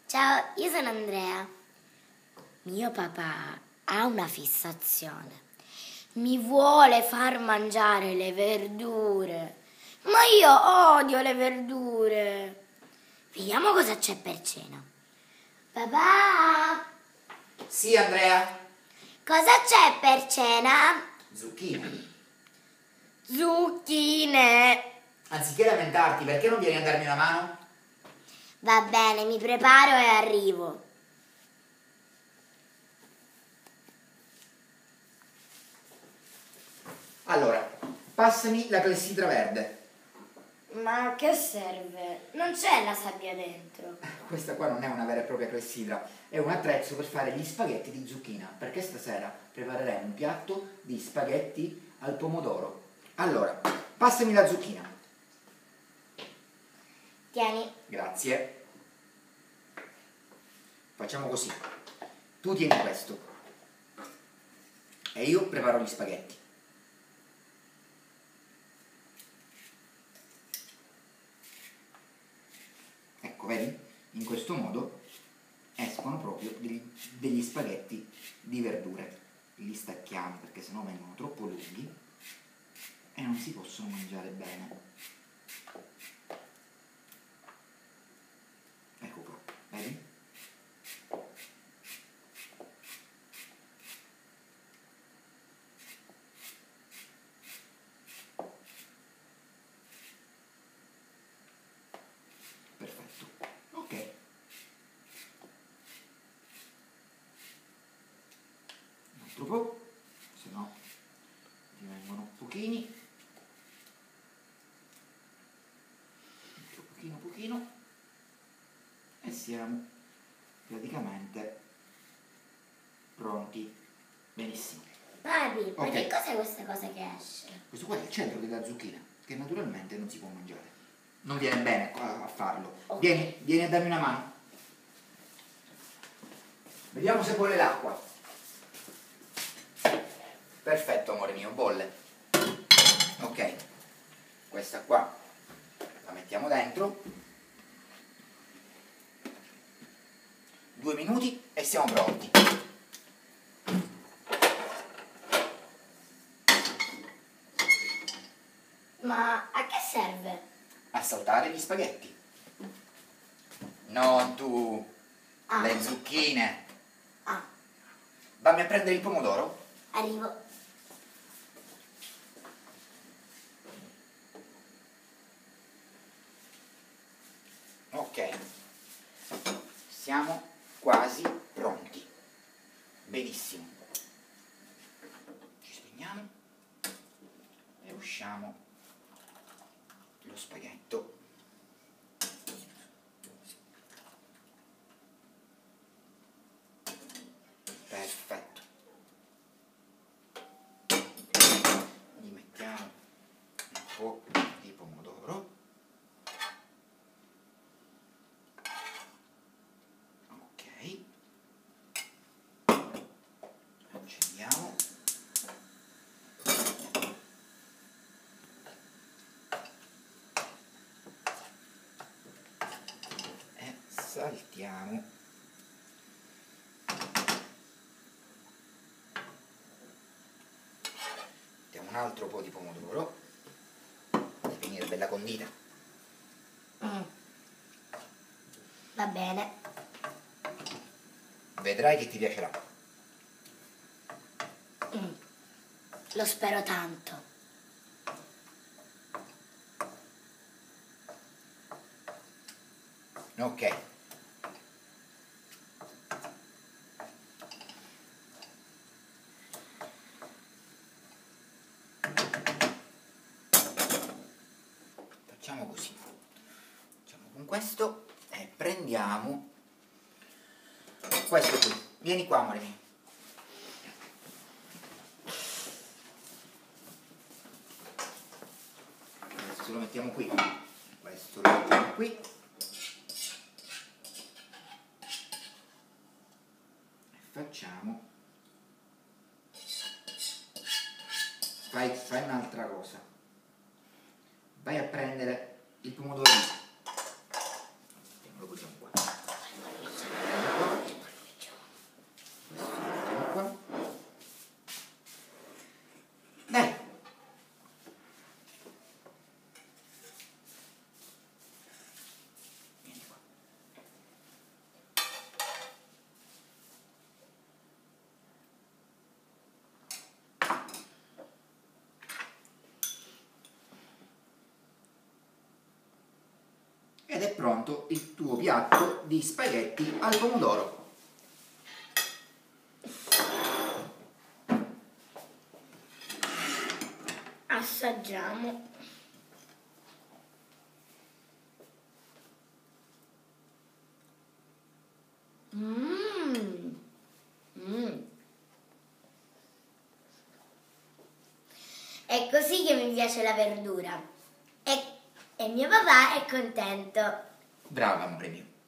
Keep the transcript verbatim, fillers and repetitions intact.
Ciao, io sono Andrea. Mio papà ha una fissazione. Mi vuole far mangiare le verdure. Ma io odio le verdure. Vediamo cosa c'è per cena. Papà? Sì, Andrea? Cosa c'è per cena? Zucchine. Zucchine. Anziché lamentarti, perché non vieni a darmi una mano? Va bene, mi preparo e arrivo. Allora, passami la clessidra verde. Ma che serve? Non c'è la sabbia dentro. Questa qua non è una vera e propria clessidra, è un attrezzo per fare gli spaghetti di zucchina, perché stasera prepareremo un piatto di spaghetti al pomodoro. Allora, passami la zucchina. Tieni. Grazie. Facciamo così. Tu tieni questo e io preparo gli spaghetti. Ecco, vedi? In questo modo escono proprio degli, degli spaghetti di verdure. Li stacchiamo perché sennò vengono troppo lunghi e non si possono mangiare bene. Ecco qua, vedi? Perfetto. Ok. Un altro po', se no ti vengono pochini. Un pochino pochino. E siamo praticamente pronti. Benissimo. Papi, ma Ok. che cos'è questa cosa che esce? Questo qua è il centro della zucchina, che naturalmente non si può mangiare. Non viene bene a farlo. Ok. Vieni, vieni a darmi una mano. Vediamo se bolle l'acqua. Perfetto, amore mio, bolle. Ok, questa qua la mettiamo dentro. Due minuti e siamo pronti. Ma a che serve? A saltare gli spaghetti. Non tu, Ah. le zucchine. Ah, Vammi a prendere il pomodoro. arrivo. Ok, siamo quasi pronti. Benissimo. Ci spegniamo e usciamo lo spaghetto. Perfetto. Gli mettiamo un po' di pomodoro. Ok. Accendiamo. E saltiamo. Mettiamo un altro po' di pomodoro. Deve venire bella condita. Mm. Va bene. Vedrai che ti piacerà. Mm. Lo spero tanto. Ok. Facciamo così. Facciamo con questo e prendiamo questo qui. Vieni qua, amore mio. Questo lo mettiamo qui. Questo lo mettiamo qui. Facciamo, fai, fai un'altra cosa, vai a prendere il pomodorino, lo buttiamo qua, Ed è pronto il tuo piatto di spaghetti al pomodoro. Assaggiamo. Mmm. Mm. È così che mi piace la verdura. E, e mio papà è contento. Brava, amore mio.